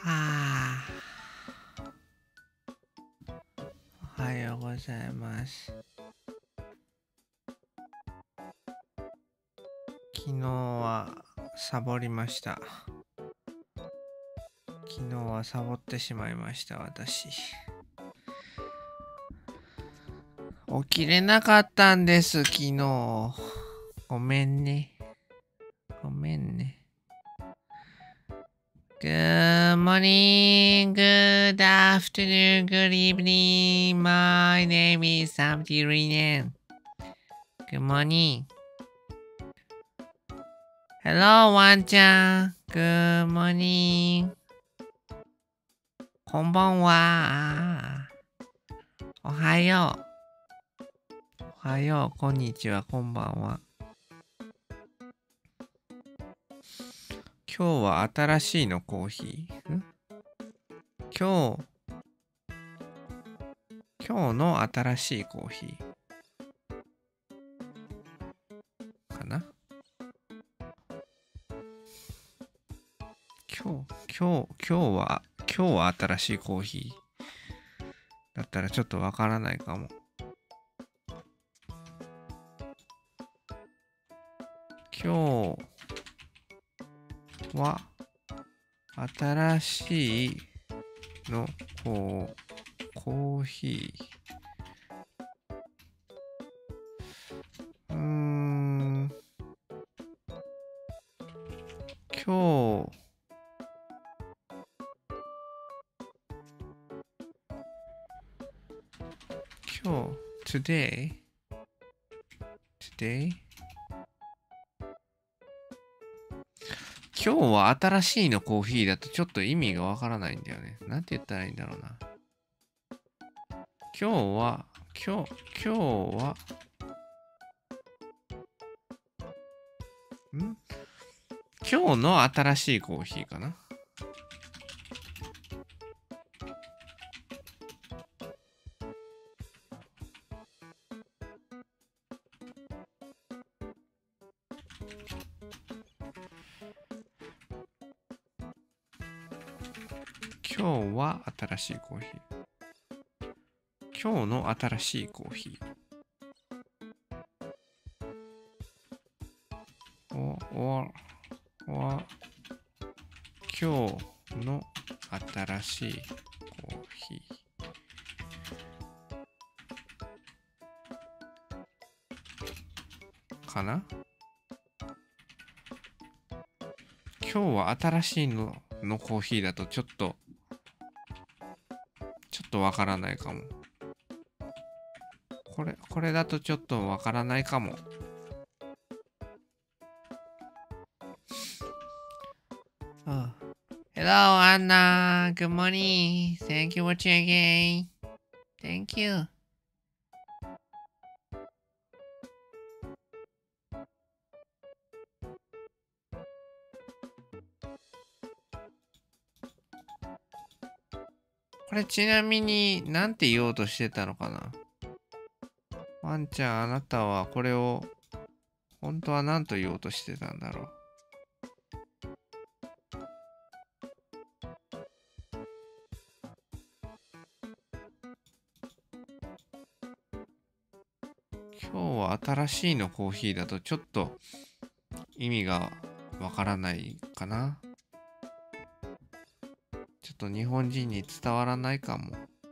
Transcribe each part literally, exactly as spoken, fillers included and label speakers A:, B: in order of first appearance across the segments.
A: はあ、おはようございます。昨日はサボりました。昨日はサボってしまいました、私。起きれなかったんです、昨日。ごめんね。ごめんね。Good morning, good afternoon, good evening. My name is Samty Rinen. Good morning. Hello, ワンちゃん。Good morning. こんばんは。おはよう。おはよう。こんにちは。こんばんは。今日は新しいのコーヒー。ん今日、今日の新しいコーヒー。かな今日、今日、今日は、今日は新しいコーヒー。だったらちょっとわからないかも。今日は新しいのこうコーヒー。うーん。今日、今日、today, today, 今日は新しいのコーヒーだとちょっと意味がわからないんだよね。なんて言ったらいいんだろうな。今日は、今日、今日は、ん今日の新しいコーヒーかな。今日は新しいコーヒー。今日の新しいコーヒー。お、お、お、今日の新しいコーヒー。かな？今日は新しいののコーヒーだとちょっと、ちょっとわからないかも。これ、これだとちょっとわからないかも。Oh. Hello, Anna. Good morning. Thank you for checking. Thank you. これちなみに何て言おうとしてたのかな？ワンちゃん、あなたはこれを本当は何と言おうとしてたんだろう。今日は新しいのコーヒーだとちょっと意味がわからないかな。ちょっと日本人に伝わらないかも。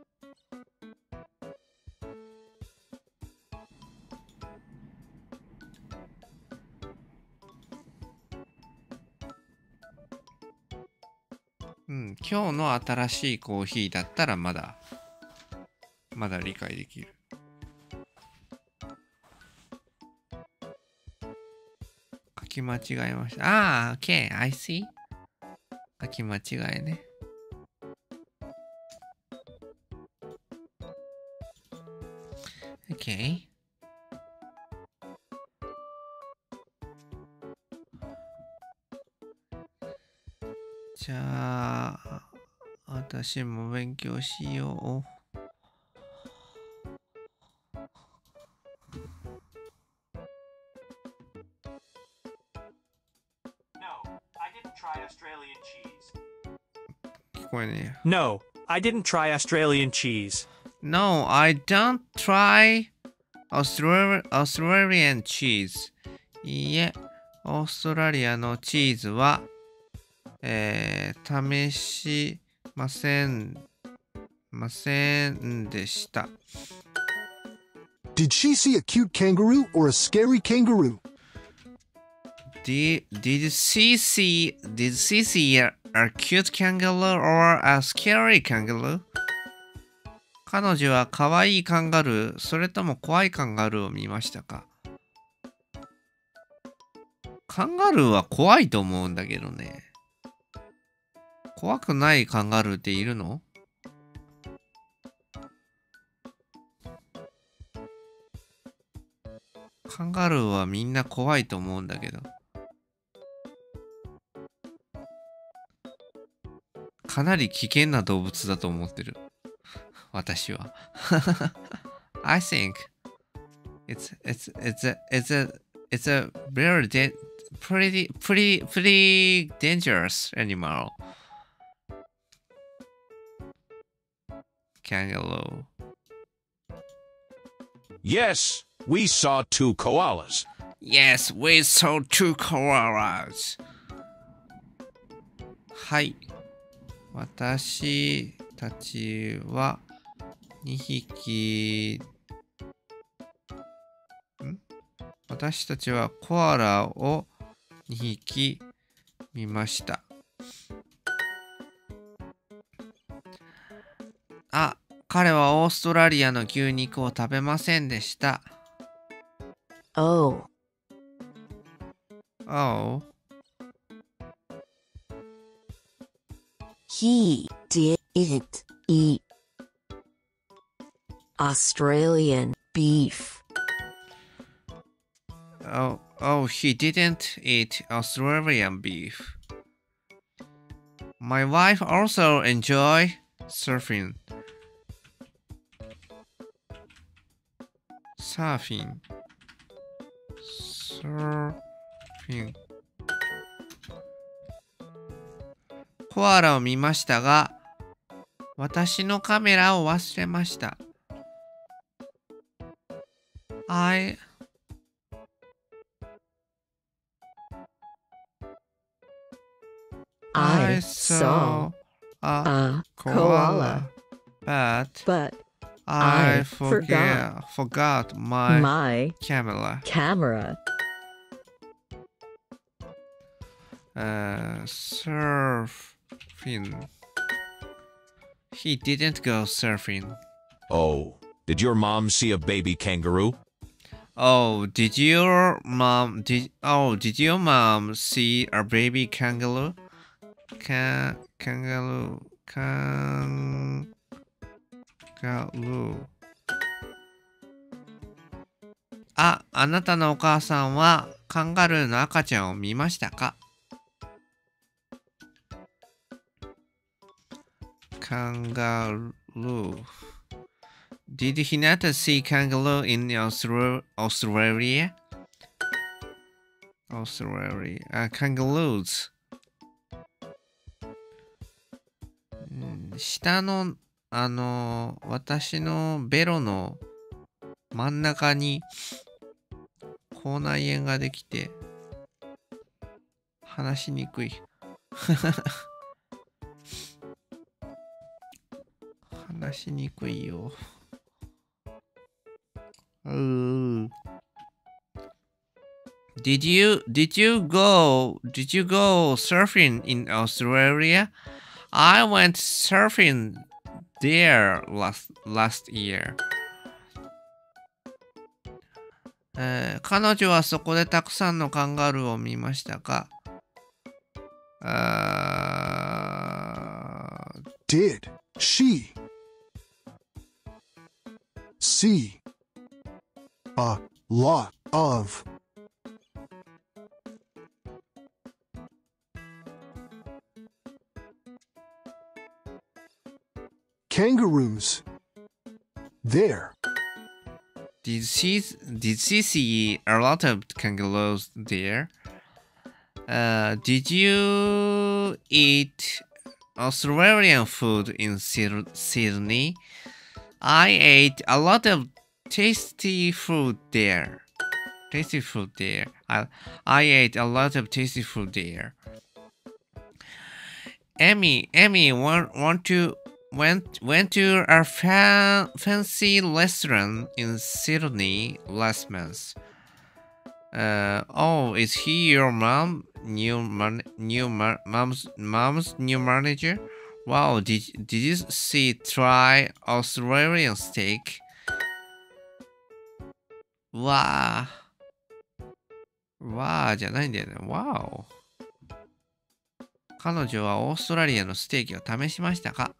A: うん、今日の新しいコーヒーだったらまだ、まだ理解できる。書き間違えました。ああ、OK, I see. 書き間違えね。OK。じゃあ、私も勉強しよう。聞 California.
B: No, I didn't try Australian cheese.
A: No, I don't try Australian, Australian cheese. いいえ、オーストラリアのチーズは、えー、試しません、ませんでした。
C: Did she see a cute kangaroo or a scary kangaroo?
A: Did, did she see, did she see a, a cute kangaroo or a scary kangaroo? 彼女は可愛いカンガルー、それとも怖いカンガルーを見ましたか？カンガルーは怖いと思うんだけどね。怖くないカンガルーっているの？カンガルーはみんな怖いと思うんだけど。かなり危険な動物だと思ってる。私は。I think it's it's it's a it's a it's a very de pretty pretty pretty dangerous animal. Kangaroo.
D: Yes, we saw two koalas.
A: Yes, we saw two koalas. はい。私たちはにひき、ん私たちはコアラをにひき見ました。あ、彼はオーストラリアの牛肉を食べませんでした。
E: Oh.
A: Oh.
E: He didn't eat Australian beef.
A: Oh, oh, he didn't eat Australian beef. My wife also enjoy surfing. Surfing. Surfing. コアラを見ましたが、私のカメラを忘れました。I
E: I saw
A: a
E: a koala,
A: but
E: but
A: I
E: I
A: forget, forgot my
E: my
A: camera.
E: camera.
A: Uh, surfing. He didn't go surfing.
D: Oh, did your mom see a baby kangaroo?
A: Oh, did your mom did oh did your mom see a baby kangaroo? Can kangaroo kangaroo.あ、あなたのお母さんはカンガルーの赤ちゃんを見ましたか？Kangaroo. Did Hinata see kangaroo in Austra Australia? Australia. Uh, kangaroos. 下の、あの、私のベロの真ん中に口内炎ができて話しにくい。話しにくいよ。うー。Did you did you go did you go surfing in Australia? I went surfing there last last year. えー、彼女はそこでたくさんのカンガルーを見ましたか？あー
C: Did she see a lot of kangaroos there?
A: Did she did she see a lot of kangaroos there? Uh, did you eat Australian food in Syd- Sydney. I ate a lot of tasty food there. Tasty food there. I, I ate a lot of tasty food there. Emmy, Emmy want, want to went went to a fa- fancy restaurant in Sydney last month. Uh, oh, is he your mom? New man, new ma- mom's mom's new manager? Wow, did did you see try Australian steak? わー。わーじゃないんだよね。わお。彼女はオーストラリアのステーキを試しましたか？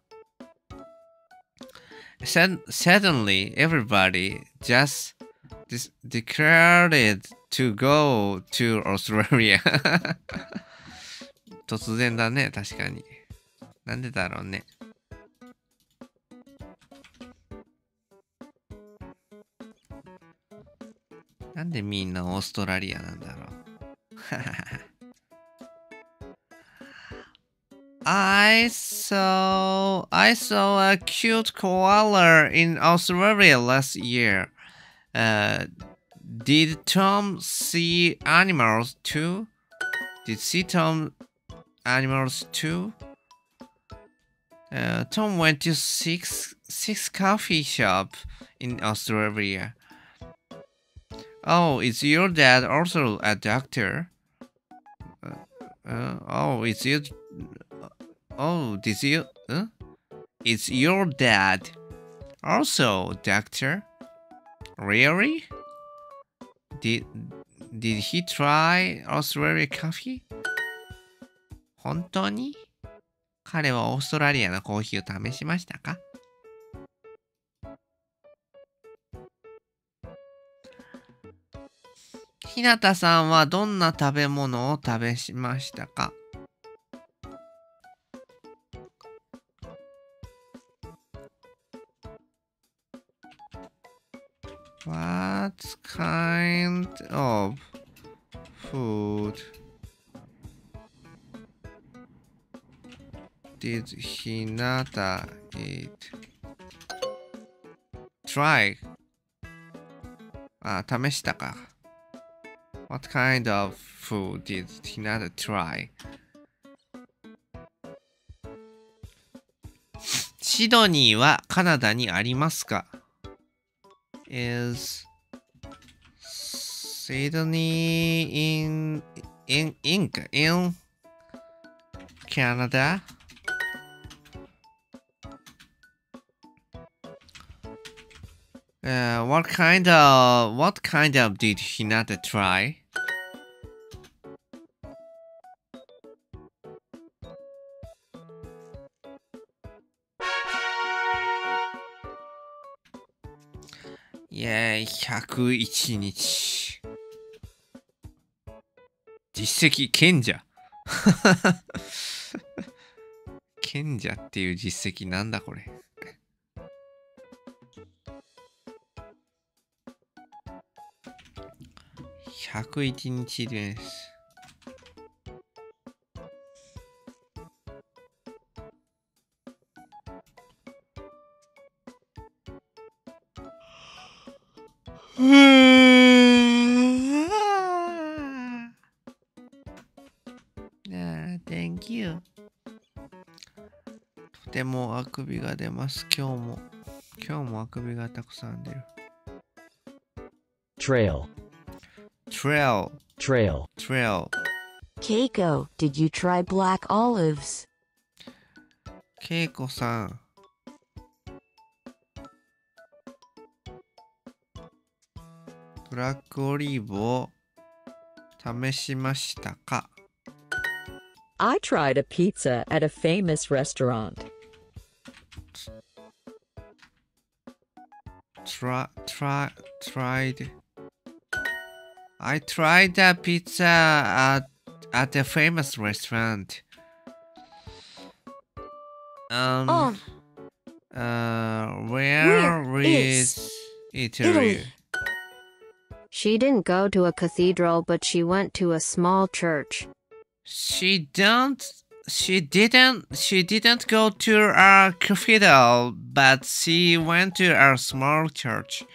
A: Sud- Suddenly, everybody just dis- declared to go to Australia. 突然だね、確かに。なんでだろうね。なんでみんなオーストラリアなんだろう。I saw I saw a cute koala in Australia last year. Uh, did Tom see animals too? Did see Tom animals too? Uh, Tom went to six six coffee shop in Australia. Oh, is your dad also a doctor? Uh, uh, oh, is your oh, did you? Huh? Is your dad also doctor? Really? Did did he try Australia coffee? 本当に？彼はオーストラリアのコーヒーを試しましたか？ひなたさんはどんな食べ物を食べしましたか？ What kind of food did ひなた eat? Try あ、試したか。What kind of food did ひなた try? シドニーはカナダにありますか？ Is Sydney in in in in Canada? Uh, what kind of what kind of did Hinata try? Yeah, ひゃくいちにち。実績賢者。賢者っていう実績なんだこれ。ひゃくいちにちです。Thank you. とてもあくびが出ます。今日も。今日もあくびがたくさん出る。
F: Trail.
A: Trail.
F: Trail.
A: Trail.
E: Keiko, did you try black olives?
A: けいこさん。ブラックオリーブを試しましたか？
G: I tried a pizza at a famous restaurant.
A: Try, try, tried. I tried a pizza at, at a famous restaurant. Um,
E: Oh,
A: uh, where,
E: where
A: is,
E: is
A: Italy?
E: Italy? She didn't go to a cathedral, but she went to a small church.
A: She don't she didn't she didn't go to a cathedral, but she went to a small church.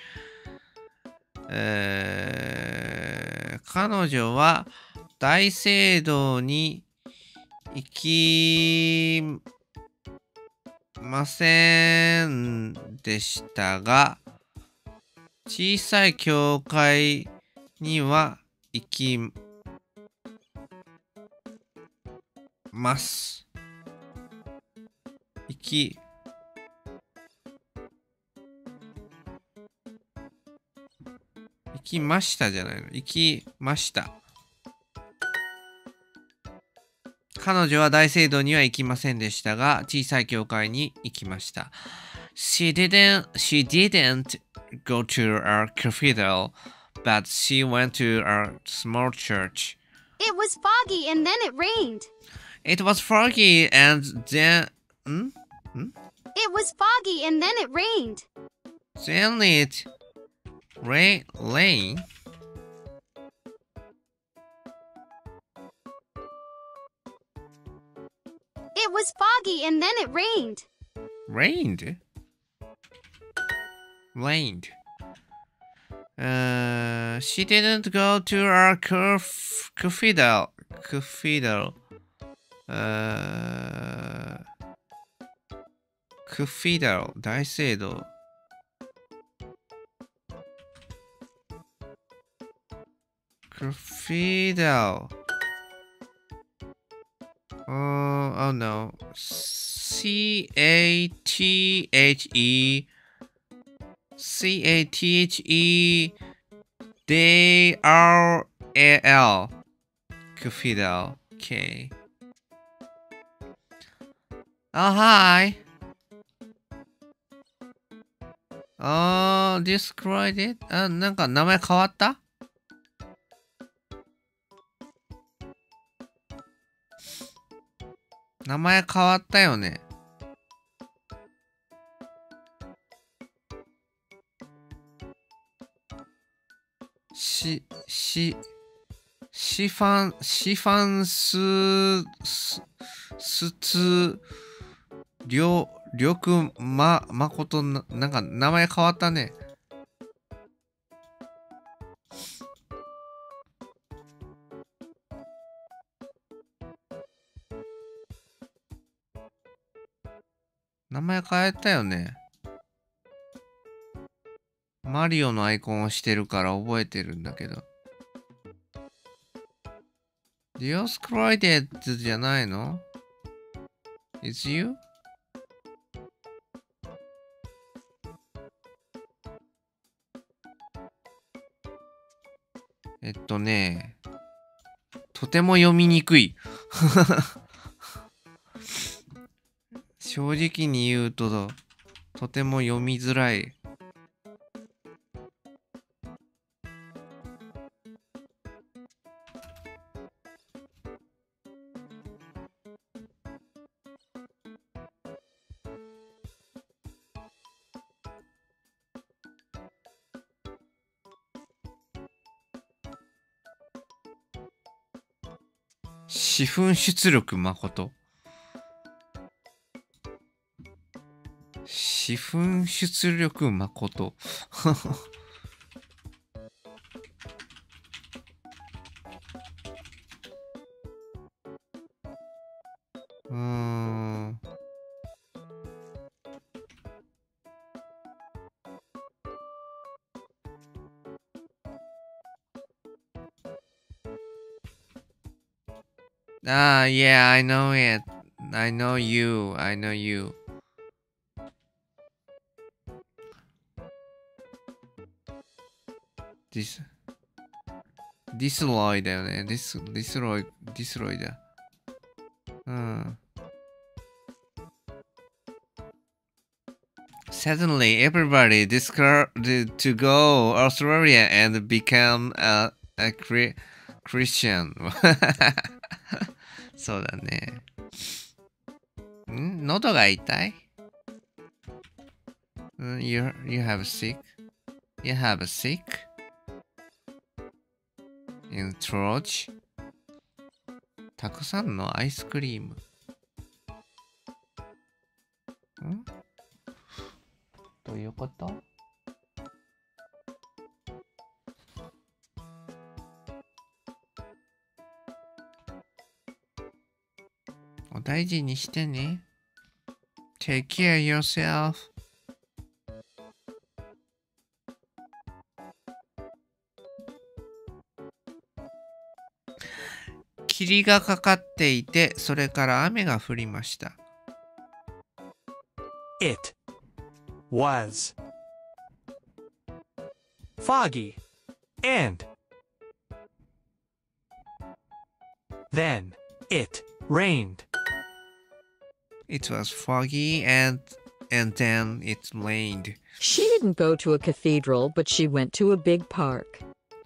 A: えー、彼女は大聖堂に行きませんでしたが、小さい教会には行きます。行き、行きましたじゃないの。行きました。彼女は大聖堂には行きませんでしたが、小さい教会に行きました。She didn't, she didn't go to a cathedral, but she went to a small church.
F: It was foggy and then it rained.
A: It was foggy and then... Hmm? Hmm?
F: It was foggy and then it rained.
A: Then it rain, rain?
F: It was foggy and then it rained.
A: Rained? Rained. Uh, she didn't go to a cath- cathedral. Cathedral. Uh, cathedral. 大聖堂。Cathedral. Uh, oh no. C A T H E C A T H E D R A L Cathedral. Okay. Oh, hi. Oh, describe it. あ、なんか名前変わった?名前変わったよね。し、し、シファン、シファンス、ス、スツ、りょ、りょくま、まことな、なんか名前変わったね。名前変えたよね。マリオのアイコンをしてるから覚えてるんだけど。Dios Created じゃないの ?Is you? えっとね、とても読みにくい。正直に言うと、とても読みづらい。四分出力誠。四分出力誠。うーん。Ah, yeah, I know it. I know you. I know you. This, destroy だよね。Dis, destroy, destroy だ。うん。Suddenly, everybody decided to go Australia and become a, a Christian. そうだね。ん喉が痛い you, you have sick? You have sick? In throat? たくさんのアイスクリーム。 んどういうこと？お大事にしてね。Take care yourself. 霧がかかっていて、それから雨が降りました。
B: It was foggy and then it rained.
A: It was foggy and and then it rained.
G: She didn't go to a cathedral, but she went to a big park.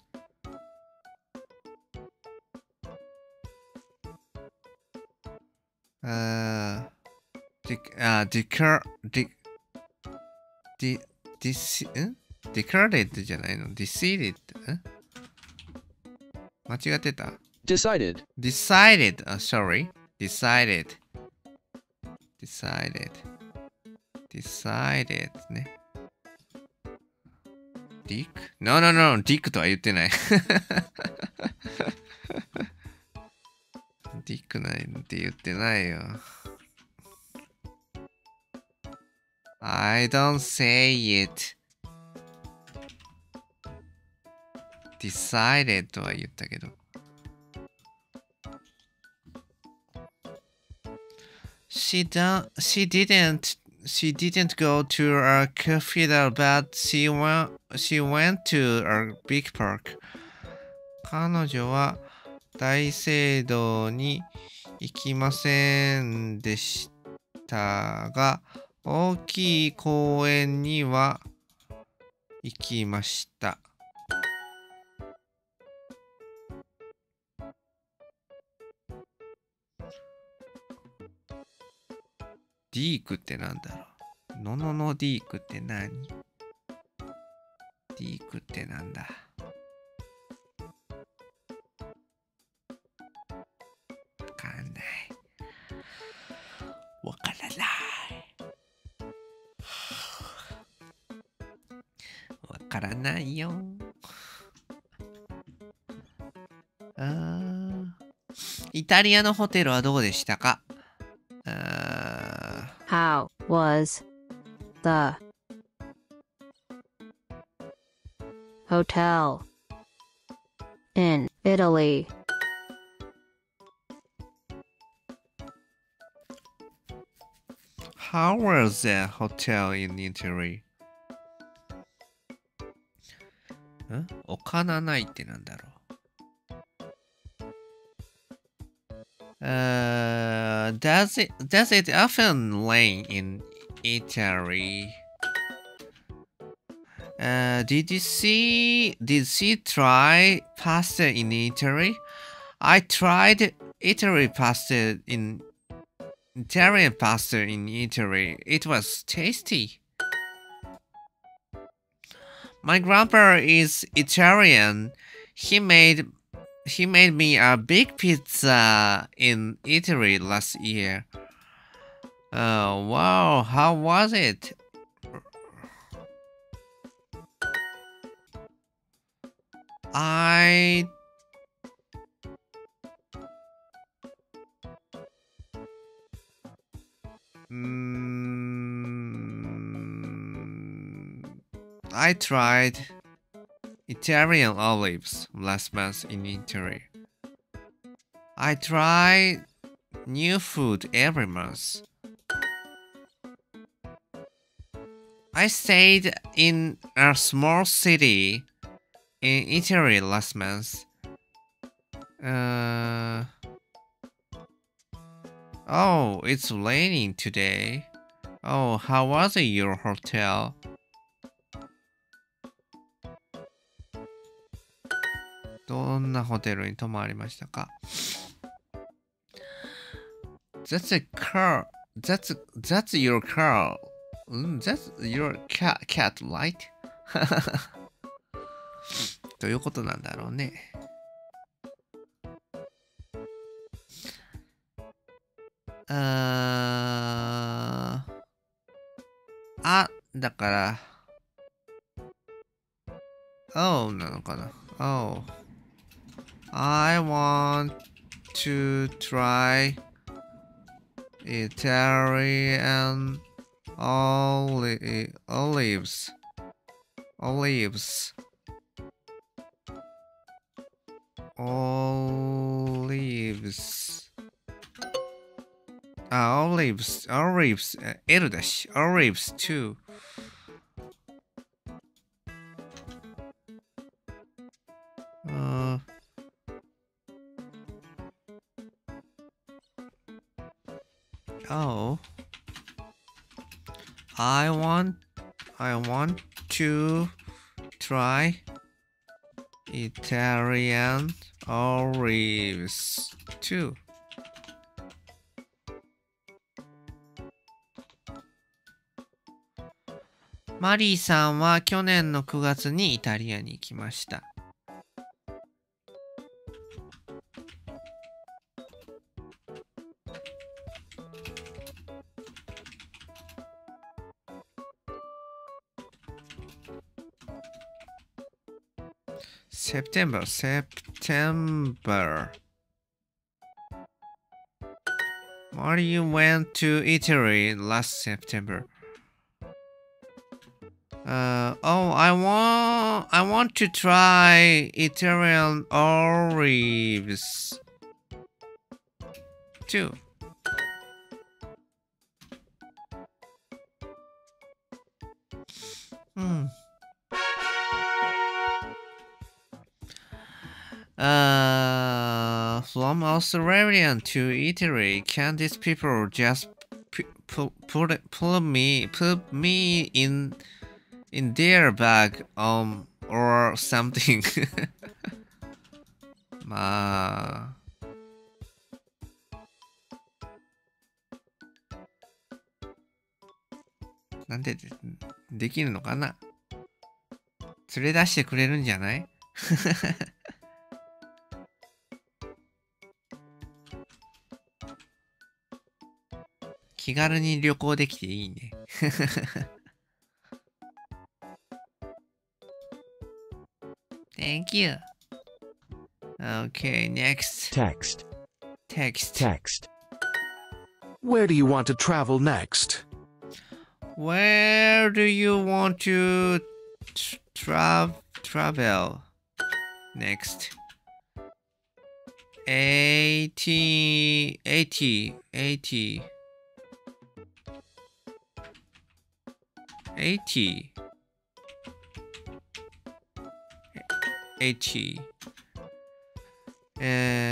A: Uh, de uh, declare, de de dis ん declared じゃないの decided ん間違ってた
H: Decided.
A: decided あ sorry decided decided decided ね Dick? No no no Dick とは言ってないディックないって言ってないよ。I don't say it. Decided とは言ったけど。She don't, she didn't, she didn't go to a cathedral, but she went, she went to a big park. 彼女は大聖堂に行きませんでしたが、大きい公園には行きました。ディークってなんだろう？のののディークって何？ディークってなんだ？わかんない。わからない。わからないよ。あー、イタリアのホテルはどうでしたか？あー、
E: How was the hotel in Italy?
A: How was the hotel in Italy? ん？お金ないってなんだろう。Uh, does it does it often rain in Italy? Uh, did you see did she try pasta in Italy? I tried Italy pasta in Italian pasta in Italy. It was tasty. My grandpa is Italian. He made he made me a big pizza in Italy last year. Oh wow, how was it? I mm, I tried Italian olives last month in Italy. I try new food every month. I stayed in a small city in Italy last month. Uh, oh, it's raining today. Oh, how was your hotel? What hotelに泊まりましたか? That's a car. That's that's your car. Mm, that's your cat, cat, right? どういうことなんだろうね。あーあだから、oh なのかな。oh I want to try Italian oli olives olives olives あ、olives olives L だし olives too uh, oh I want I want to try Italian olives too. マリーさんは去年のくがつにイタリアに行きました。September, September. Mario went to Italy last September. Uh, oh, I want, I want to try Italian olives too. Hmm. Uh, from Australia to Italy, can these people just put put put me put me in in their bag um or something? まあ。なんで で, できるのかな。連れ出してくれるんじゃない？気軽に旅行できていいね。Thank you. Okay, next.
C: Text.
A: Text.
C: Text. Where do you want to travel next?
A: Where do you want to tra travel next? eighty, eighty, eighty. eighty. eighty. Uh,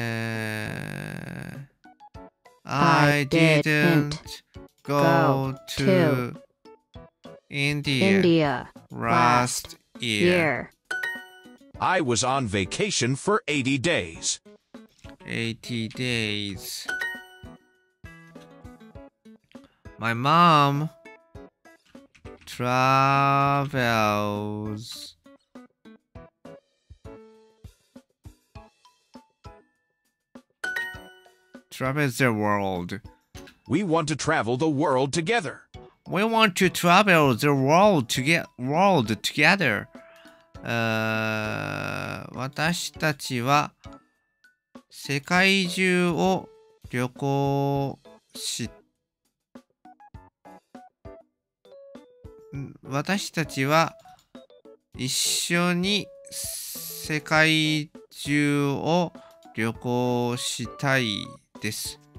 A: I didn't go to India,
E: India
A: last year.
E: year.
D: I was on vacation for eighty days.
A: eighty days. My mom travels travels the world.
D: We want to travel the world together.
A: We want to travel the world to get world together. あー私たちは世界中を旅行し私たちは一緒に世界中を旅行したいです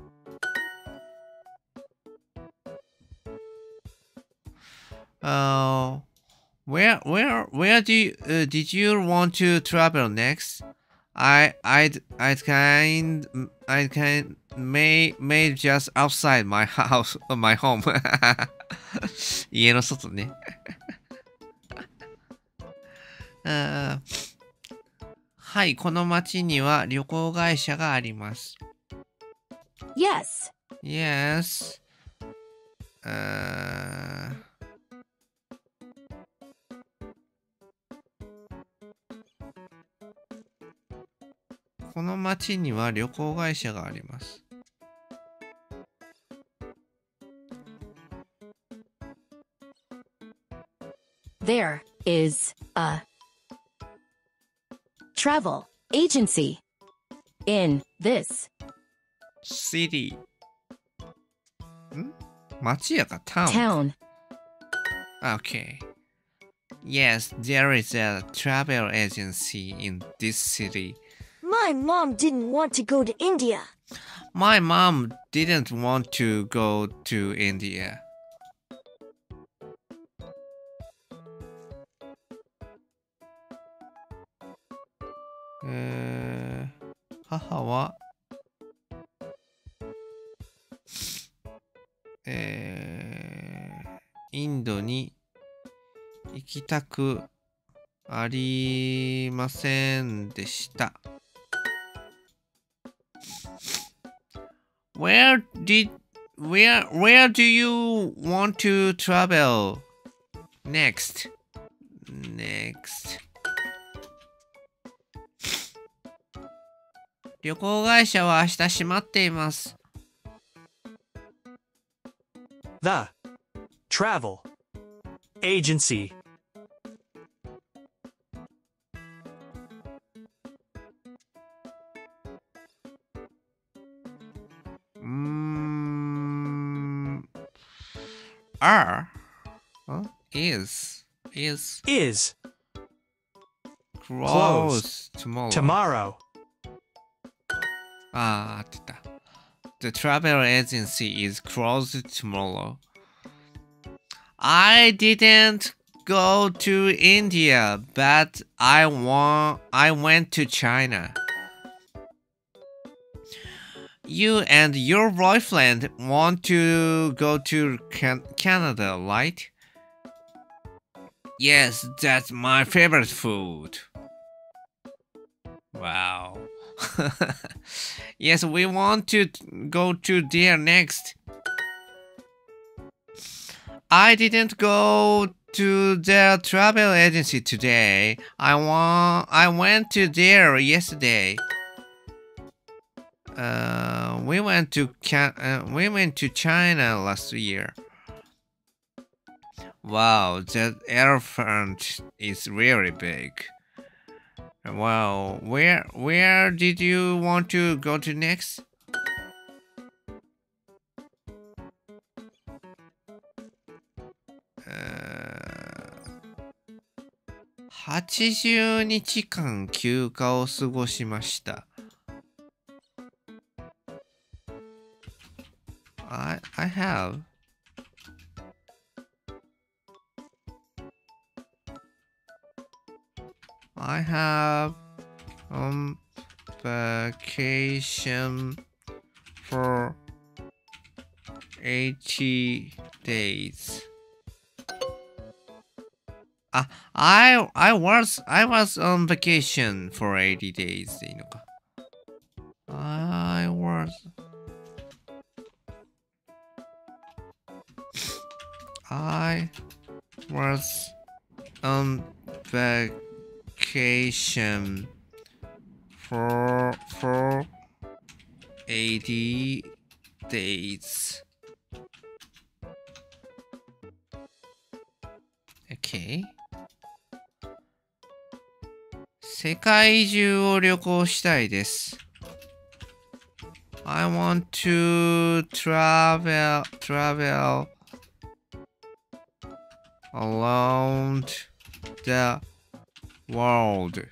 A: 。Uh, where where where do you, uh, did you want to travel next? I I'd I'd kind I kind may may just outside my house my home 家の外ねあはい、この町には旅行会社があります。
E: Yes.
A: Yes. あこの町には旅行会社があります。
H: There is a travel agency in this
A: city. ん町やか town.
H: town.
A: Okay. Yes, there is a travel agency in this city.
I: My mom didn't want to go to India.
A: My mom didn't want to go to India. えー、母は、えー、インドに行きたくありませんでした。Where did where where do you want to travel next? Next. 旅行会社は明日閉まっています。
B: The travel agency.
A: Mm, are huh? is is
B: Is
A: close tomorrow.
B: tomorrow.
A: あー、合ってた。The travel agency is closed tomorrow. I didn't go to India, but I want I went to China. You and your boyfriend want to go to Can Canada, right? Yes, that's my favorite food. Wow. Yes, we want to go to there next. I didn't go to the travel agency today. I want I went to there yesterday. Uh, we went to Can uh, we went to China last year. Wow, that elephant is really big. Wow, where where did you want to go to next? Uh, はちじゅうにちかん休暇を過ごしました。I I have. I have um vacation for eighty days. Ah, I I was I was on vacation for eighty days でいいのか。I was I was on vacation for for eighty days. Okay. 世界中を旅行したいです。I want to travel travel around the world.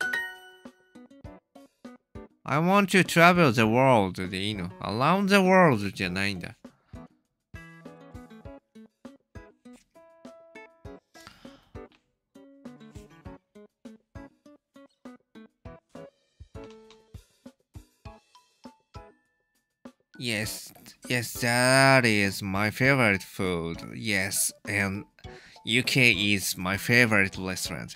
A: I want to travel the world でいいの ?around the world じゃないんだ。Yes, yes, that is my favorite food. Yes, and U K is my favorite restaurant.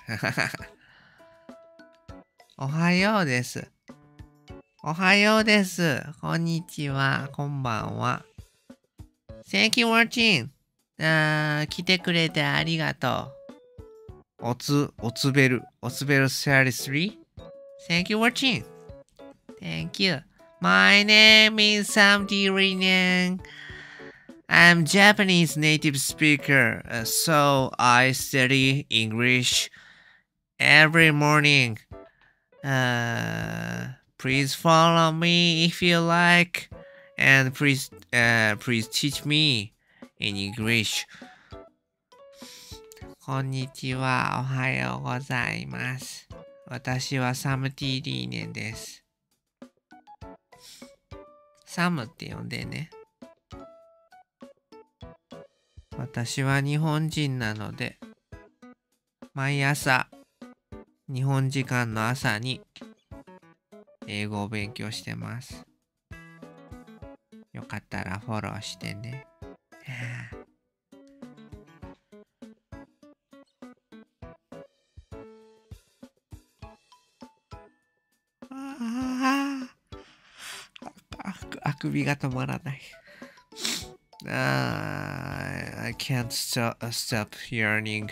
A: おはようです。おはようです。こんにちは。こんばんは。Thank you for watching. あー、来てくれてありがとう。おつ、おつべる。おつべるさんじゅうさん Thank you for watching. Thank you. My name is Sam Dirinan. I'm Japanese native speaker, uh, so I study English every morning. Uh, please follow me if you like, and please, uh, please teach me in English. こんにちは、おはようございます。私はサムティリーネンです。サムって呼んでね。私は日本人なので、毎朝、日本時間の朝に英語を勉強してます。よかったらフォローしてね。あくびが止まらない。Uh, I can't stop, uh, stop yearning.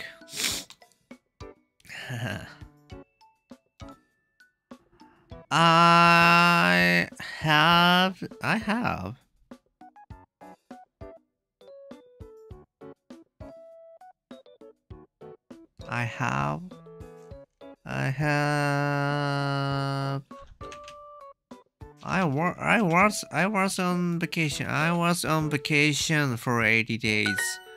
A: I have, I have. I have, I have. I was I was I was on vacation. I was on vacation for eighty days.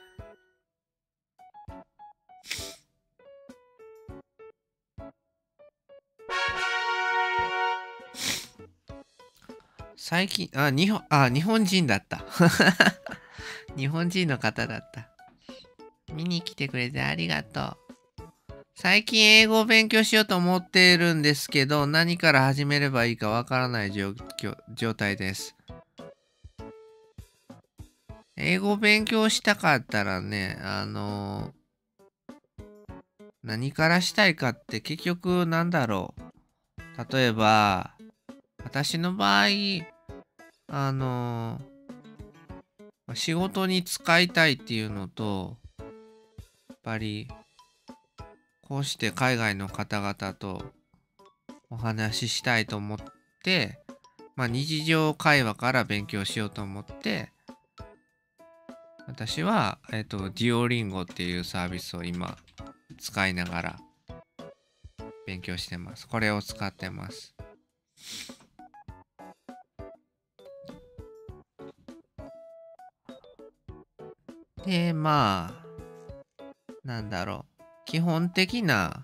A: Saikin, あ、日本、あ、日本人だった。日本人の方だった。見に来てくれてありがとう。最近英語を勉強しようと思っているんですけど、何から始めればいいかわからない状況状態です。英語を勉強したかったらね、あのー、何からしたいかって結局なんだろう。例えば、私の場合、あのー、仕事に使いたいっていうのと、やっぱり、こうして海外の方々とお話ししたいと思って、まあ、日常会話から勉強しようと思って、私は、えっと、デュオリンゴっていうサービスを今使いながら勉強してます。これを使ってます。で、まあ、なんだろう。基本的な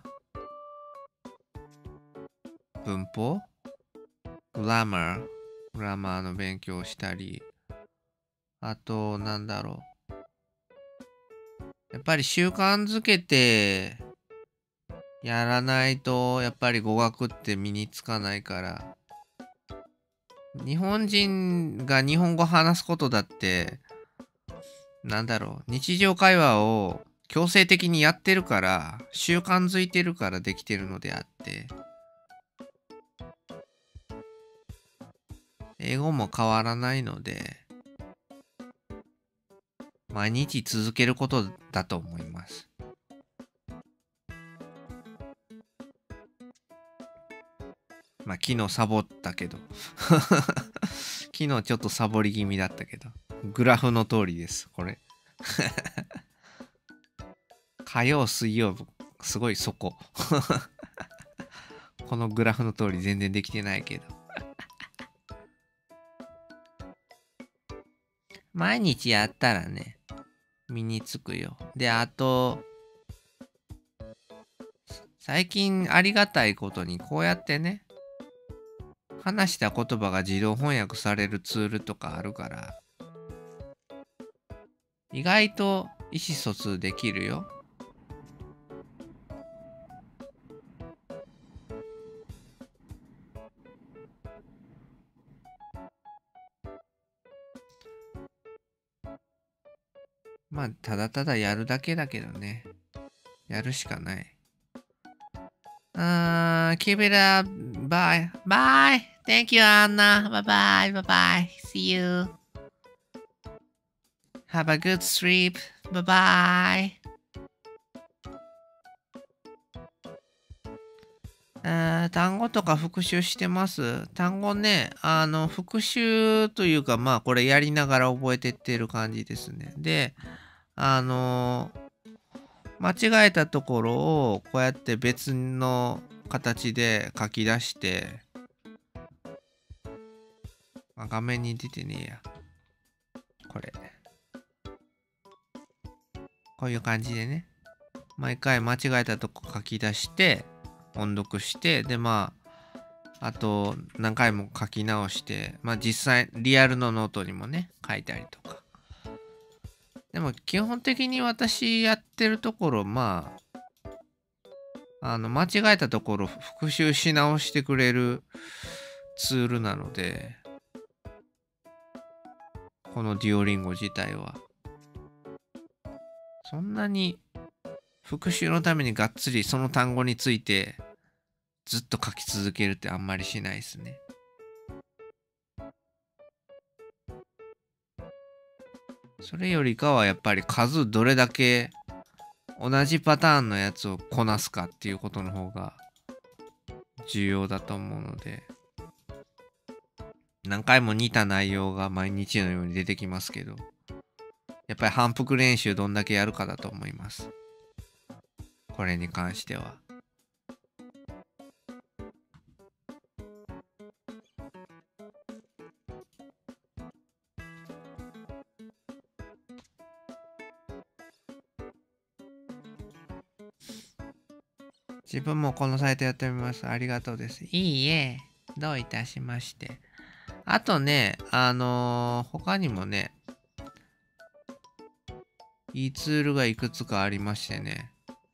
A: 文法、グラマー、グラマーの勉強をしたり、あと、なんだろう。やっぱり習慣づけてやらないと、やっぱり語学って身につかないから、日本人が日本語話すことだって、なんだろう、日常会話を強制的にやってるから、習慣づいてるからできてるのであって、英語も変わらないので、毎日続けることだと思います。まあ昨日サボったけど昨日ちょっとサボり気味だったけど、グラフの通りです、これ火曜、水曜、すごいそこ。このグラフの通り全然できてないけど。毎日やったらね、身につくよ。で、あと、最近ありがたいことにこうやってね、話した言葉が自動翻訳されるツールとかあるから、意外と意思疎通できるよ。まあ、ただただやるだけだけどね。やるしかない。あー、keep it up. Bye. Bye. Thank you, Anna. Bye bye. Bye bye. See you. Have a good sleep. Bye bye. えー単語とか復習してます。単語ね、あの、復習というか、まあ、これやりながら覚えてってる感じですね。で、あの間違えたところを、こうやって別の形で書き出して、あ、画面に出てねえや。これ。こういう感じでね。毎回間違えたとこ書き出して、音読して、で、まあ、あと何回も書き直して、まあ実際、リアルのノートにもね、書いたりとか。でも基本的に私やってるところ、まあ、あの、間違えたところ復習し直してくれるツールなので、このデュオリンゴ自体は。そんなに復習のためにがっつりその単語についてずっと書き続けるってあんまりしないですね。それよりかはやっぱり数どれだけ同じパターンのやつをこなすかっていうことの方が重要だと思うので、何回も似た内容が毎日のように出てきますけど、やっぱり反復練習どんだけやるかだと思います。これに関しては。自分もこのサイトやってみます。ありがとうです。いいえ。どういたしまして。あとね、あのー、他にもね、いいツールがいくつかありましてね。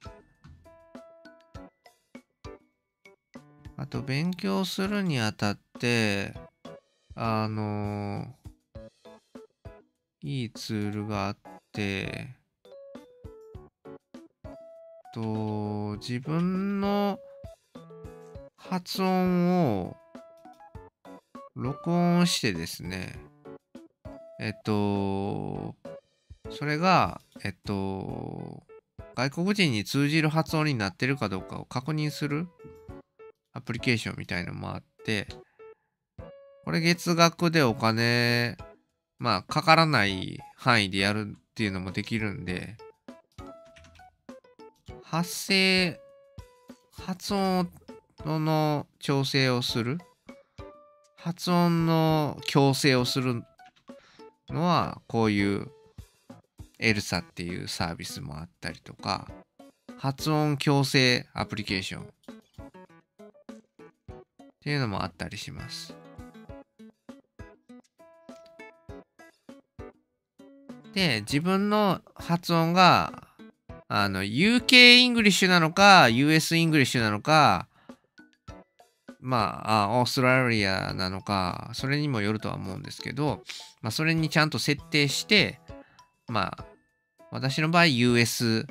A: あと、勉強するにあたって、あのー、いいツールがあって、と、自分の発音を録音してですね、えっと、それが、えっと、外国人に通じる発音になってるかどうかを確認するアプリケーションみたいのもあって、これ月額でお金、まあ、かからない範囲でやるっていうのもできるんで、発声、発音の調整をする、発音の矯正をするのは、こういうエルサっていうサービスもあったりとか、発音矯正アプリケーションっていうのもあったりします。で、自分の発音があの ユーケー イングリッシュなのか ユーエス イングリッシュなのか、まあ、あオーストラリアなのか、それにもよるとは思うんですけど、まあ、それにちゃんと設定して、まあ、私の場合 ユーエス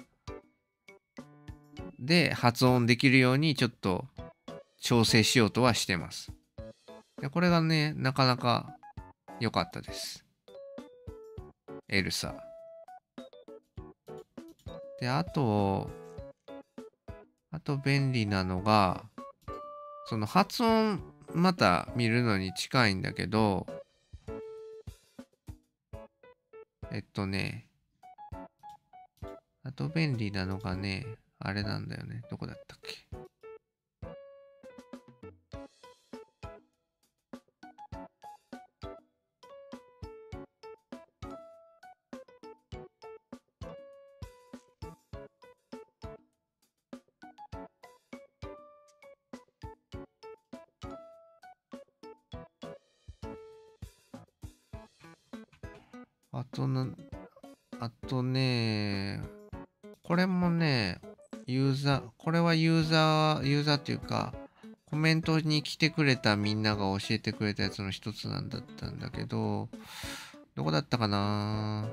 A: で発音できるようにちょっと調整しようとはしてます。でこれがね、なかなか良かったです。エルサ。で、あと、あと便利なのが、その発音また見るのに近いんだけど、えっとね、あと便利なのがね、あれなんだよね。どこだったっけ？あとな、あとね、これもね、ユーザー、これはユーザー、ユーザーっていうか、コメントに来てくれたみんなが教えてくれたやつの一つなんだったんだけど、どこだったかな？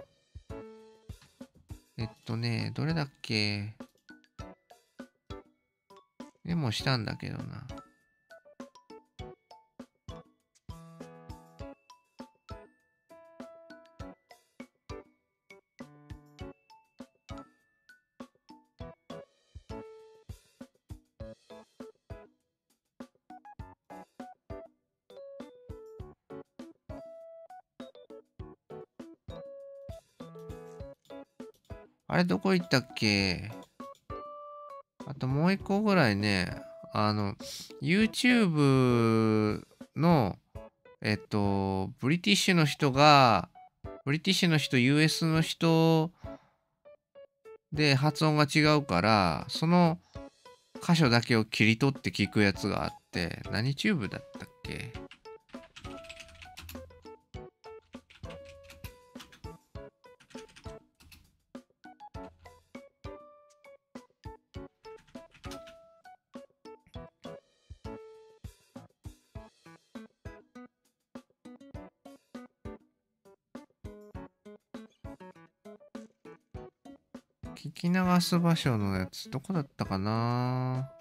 A: えっとね、どれだっけ？メモしたんだけどな。 あれどこ行ったっけ？あともう一個ぐらいね、あの、YouTube の、えっと、ブリティッシュの人が、ブリティッシュの人、ユーエス の人で発音が違うから、その箇所だけを切り取って聞くやつがあって、何チューブだったっけ？聞き流す場所のやつどこだったかな？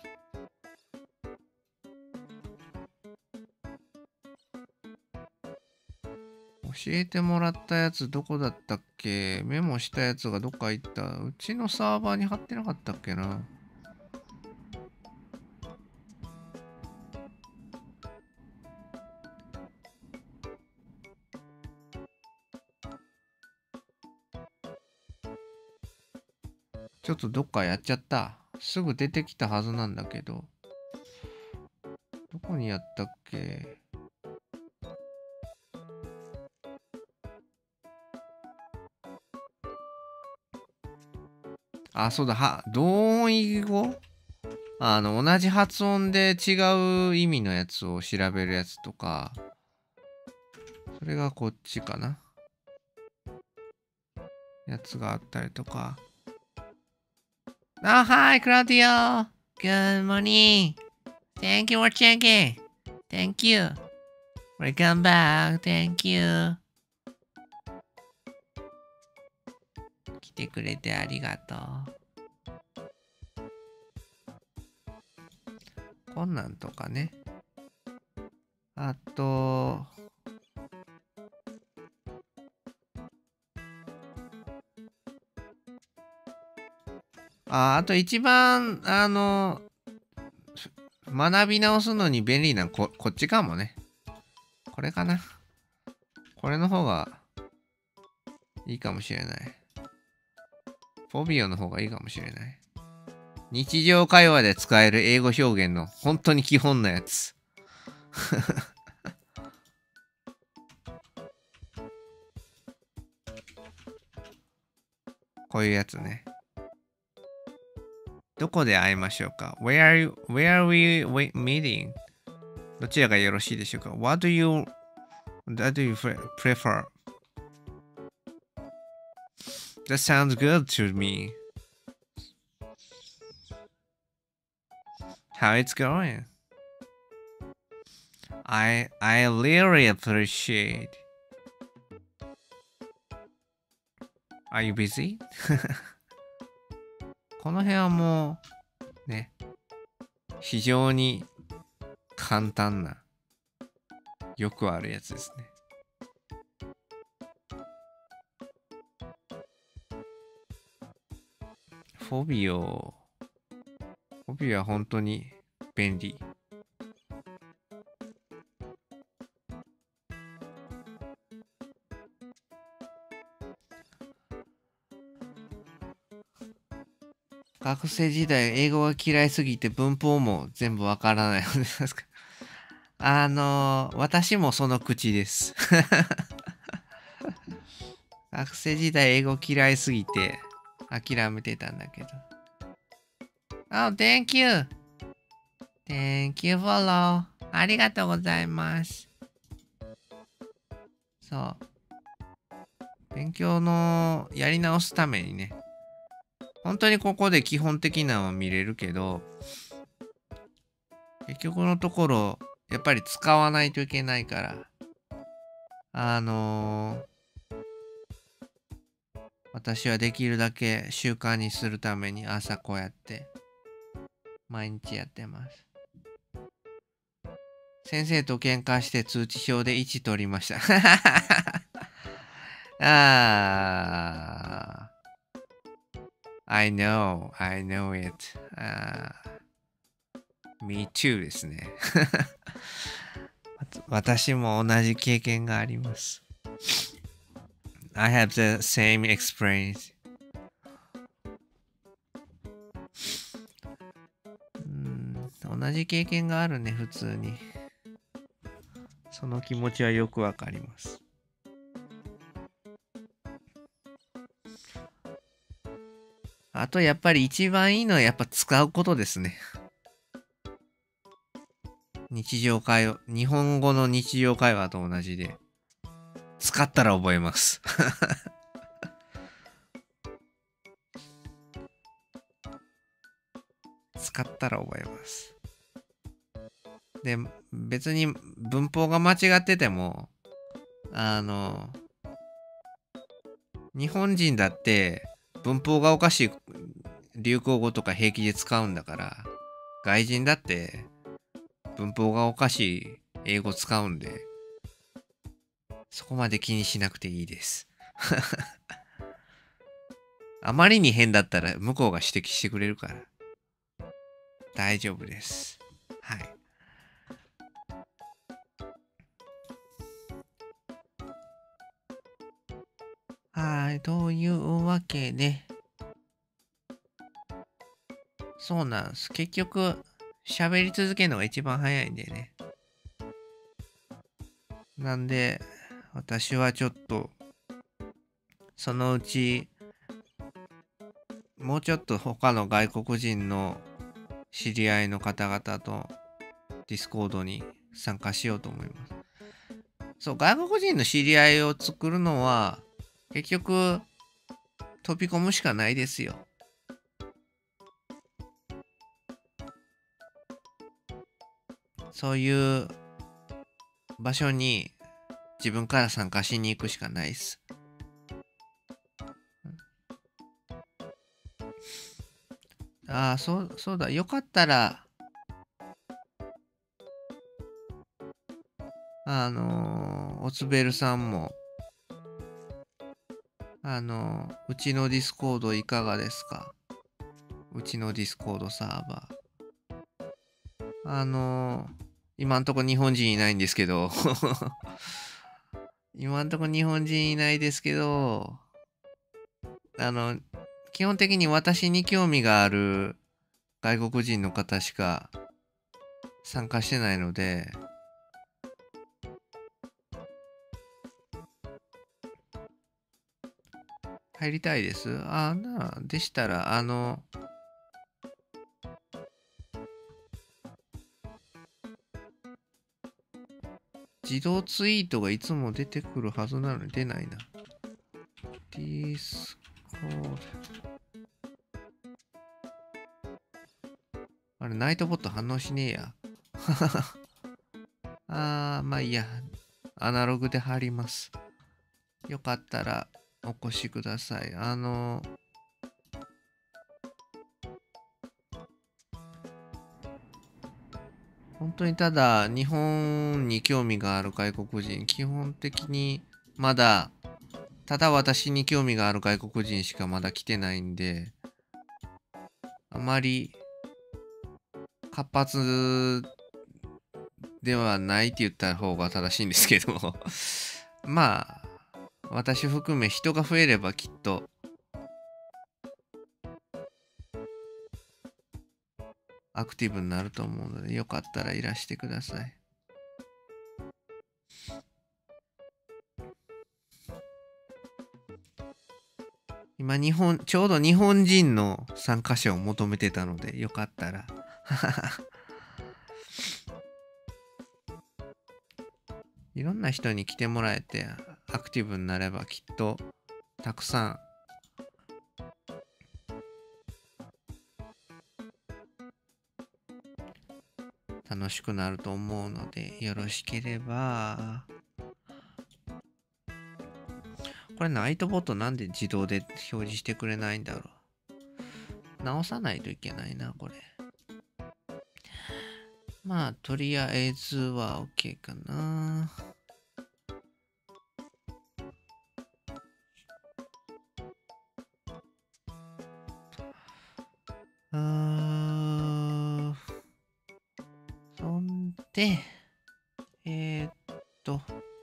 A: 教えてもらったやつどこだったっけ？メモしたやつがどっか行った。うちのサーバーに貼ってなかったっけな。ちょっとどっかやっちゃった。すぐ出てきたはずなんだけど。どこにやったっけ？あ、そうだ。は、同音異義語？あの、同じ発音で違う意味のやつを調べるやつとか。それがこっちかな。やつがあったりとか。Oh, hi, Claudio. Good morning. Thank you for checking. Thank you. Welcome back. Thank you. 来てくれてありがとう。こんなんとかね。あと、あ、あと一番、あの、学び直すのに便利なこ、こっちかもね。これかな。これの方がいいかもしれない。フォビオの方がいいかもしれない。日常会話で使える英語表現の本当に基本なやつ。こういうやつね。どこで会いましょうか？ Where are you, where are we meeting? どちらがよろしいでしょうか？ What do you, what do you prefer? That sounds good to me. How it's going? I, I really appreciate. Are you busy? この辺はもうね、非常に簡単な、よくあるやつですね。フォビオ、フォビオは本当に便利。学生時代英語が嫌いすぎて文法も全部わからないのですか？あのー、私もその口です。学生時代英語嫌いすぎて諦めてたんだけど。Oh, thank you. Thank you, follow. ありがとうございます。そう。勉強のやり直すためにね。本当にここで基本的なのは見れるけど、結局のところ、やっぱり使わないといけないから、あのー、私はできるだけ習慣にするために朝こうやって毎日やってます。先生と喧嘩して通知表でいち取りました。あー。I know, I know it. Uh, me too ですね。私も同じ経験があります。I have the same experience. 同じ経験があるね、普通に。その気持ちはよくわかります。あとやっぱり一番いいのはやっぱ使うことですね。日常会話、日本語の日常会話と同じで、使ったら覚えます。使ったら覚えます。で、別に文法が間違ってても、あの、日本人だって文法がおかしい流行語とか平気で使うんだから、外人だって文法がおかしい英語使うんで、そこまで気にしなくていいです。あまりに変だったら向こうが指摘してくれるから大丈夫です。はい。はい、というわけで、そうなんです。結局、喋り続けるのが一番早いんでね。なんで、私はちょっと、そのうち、もうちょっと他の外国人の知り合いの方々とディスコードに参加しようと思います。そう、外国人の知り合いを作るのは、結局、飛び込むしかないですよ。そういう場所に自分から参加しに行くしかないです。ああ、そう、そうだ。よかったら、あのー、おつべるさんも、あのー、うちのディスコードいかがですか？うちのディスコードサーバー。あのー、今んとこ日本人いないんですけど、今んとこ日本人いないですけど、あの、基本的に私に興味がある外国人の方しか参加してないので、入りたいです。あな、でしたら、あの、自動ツイートがいつも出てくるはずなのに出ないな。ディスコード。あれ、ナイトボット反応しねえや。あー、まあいいや。アナログで貼ります。よかったらお越しください。あの、本当にただ日本に興味がある外国人、基本的にまだただ私に興味がある外国人しかまだ来てないんで、あまり活発ではないって言った方が正しいんですけどまあ私含め人が増えればきっとアクティブになると思うので、よかったらいらしてください。今日本、ちょうど日本人の参加者を求めてたので、よかったら。いろんな人に来てもらえてアクティブになればきっとたくさん楽しくなると思うので、よろしければ。これナイトボットなんで自動で表示してくれないんだろう。直さないといけないな、これ。まあ、とりあえずは OK かな。あー、そんで、えー、っと、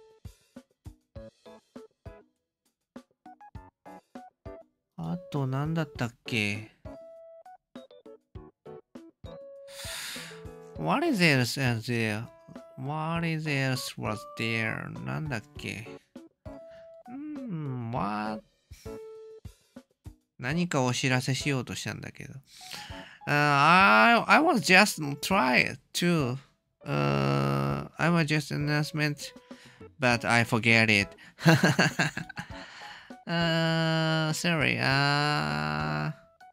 A: あと、なんだったっけ？ What is else was there? What is else was there? なんだっけ？うん、what? 何かお知らせしようとしたんだけど。Uh, I, I was just try to. Uh, I was just an announcement, but I forget it. uh, sorry. Uh,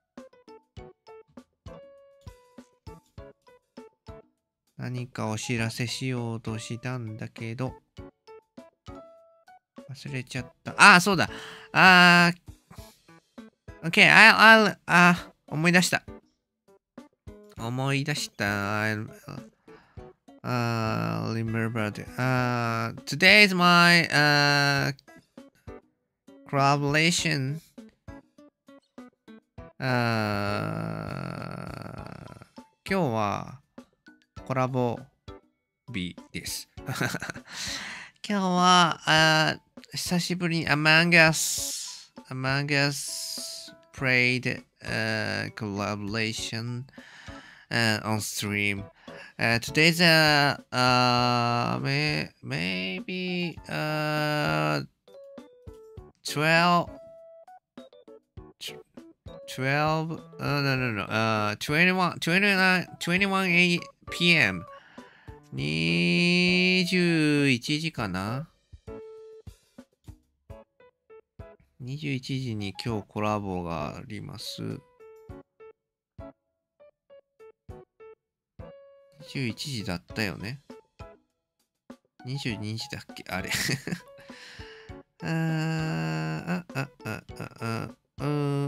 A: 何かお知らせしようとしたんだけど、忘れちゃった。ああ、そうだ。あー、OK, I'll, I'll, あー、思い出した。思い出した。I'll, uh, remembered. Uh, today is my, uh, collaboration. Uh, 今日は、コラボ日です。今日は、あ久しぶりに Among Us, Among Us played uh, collaboration uh, on stream. Uh, today's uh, uh, may, maybe uh, twelve, twelve, uh, no, no, no, uh, twenty-one, twenty-nine, twenty-one p m にじゅういちじかな ?にじゅういちじに今日コラボがあります。にじゅういちじだったよね。にじゅうにじだっけあれ。あーあ、あ、あ、あ、あ、うん、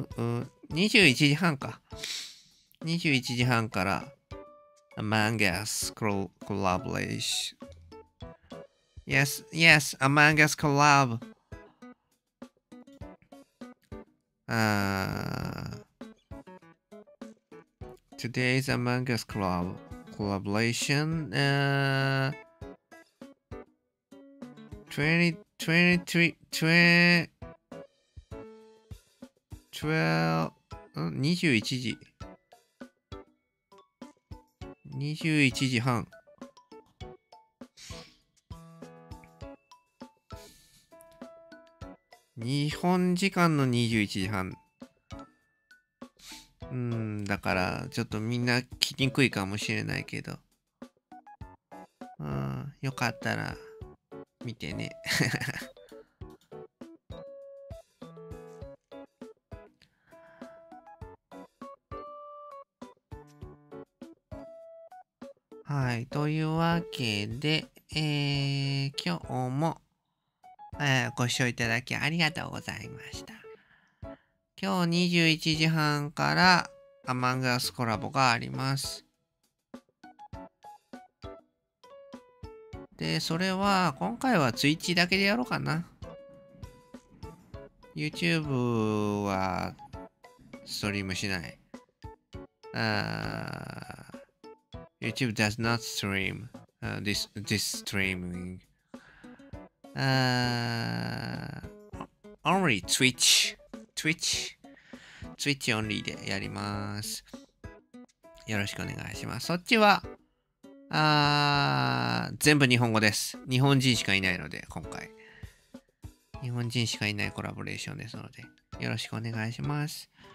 A: うん。にじゅういちじはんか。にじゅういちじはんから、Among Us collaboration. Yes, yes, Among Us collab. Uh, today's Among Us collab collaboration. Uh, twenty, twenty-three, twenty, twelve, にじゅういちじ。にじゅういちじはん。日本時間のにじゅういちじはん。うん、だからちょっとみんな聞きにくいかもしれないけど。うん、よかったら見てね。はい。というわけで、えー、今日も、えー、ご視聴いただきありがとうございました。今日にじゅういちじはんから Among Us コラボがあります。で、それは、今回は Twitch だけでやろうかな。YouTube はストリームしない。あーYouTube does not stream uh, this this streaming. Uh, only Twitch, Twitch, Twitch only でやります。よろしくお願いします。そっちはあ全部日本語です。日本人しかいないので今回日本人しかいないコラボレーションですのでよろしくお願いします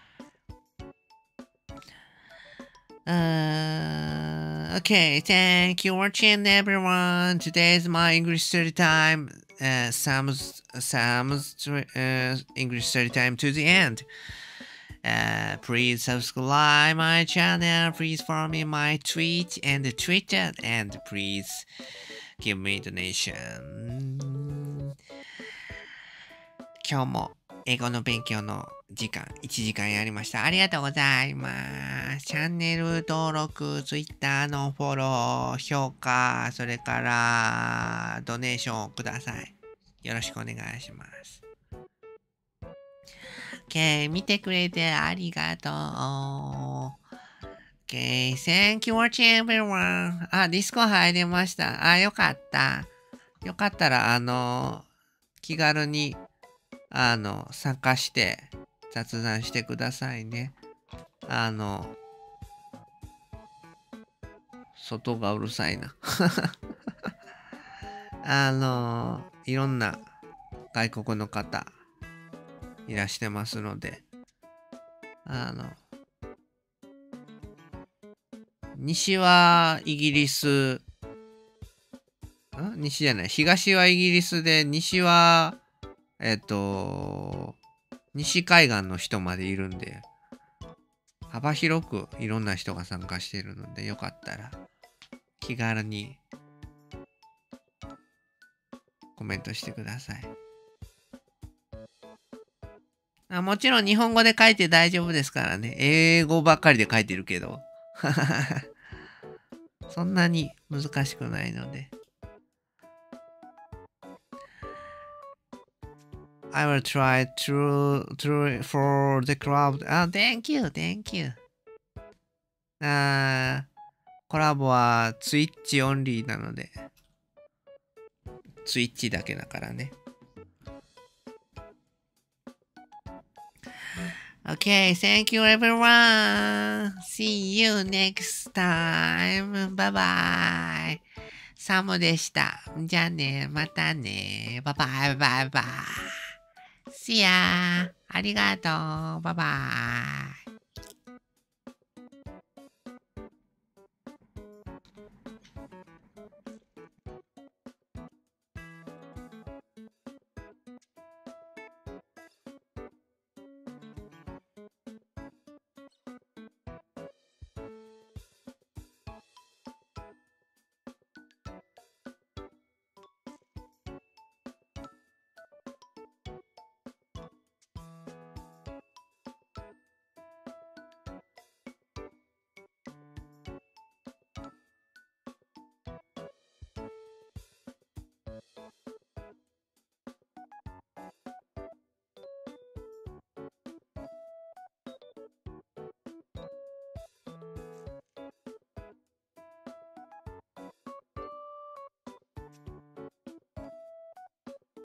A: 。Uh, okay, thank you for watching everyone. Today's my English study time. Uh, Sam's, Sam's uh, English study time to the end. Uh, please subscribe my channel. Please follow me my tweet and Twitter. And please give me donation. 今日も英語の勉強の時間、いちじかんやりました。ありがとうございます。チャンネル登録、Twitter のフォロー、評価、それからドネーションください。よろしくお願いします。OK、見てくれてありがとう。OK、thank you for watching everyone. あ、ディスコ入りました。あ、よかった。よかったら、あの、気軽にあの、参加して雑談してくださいね。あの、 外がうるさいな。あのー、いろんな外国の方いらしてますので、あの、西はイギリス、ん西じゃない。東はイギリスで、西は、えっと、西海岸の人までいるんで、幅広くいろんな人が参加しているので、よかったら気軽にコメントしてください。あ、もちろん日本語で書いて大丈夫ですからね。英語ばっかりで書いてるけど。そんなに難しくないので。I will try to, to for the crowd. あ、thank you, thank you. あー、コラボは Twitch オンリーなので。Twitch だけだからね。Okay, thank you everyone. See you next time. Bye bye. サムでした。じゃあね、またね。バイバイバイバイ。See ya. ありがとう。バイバイ。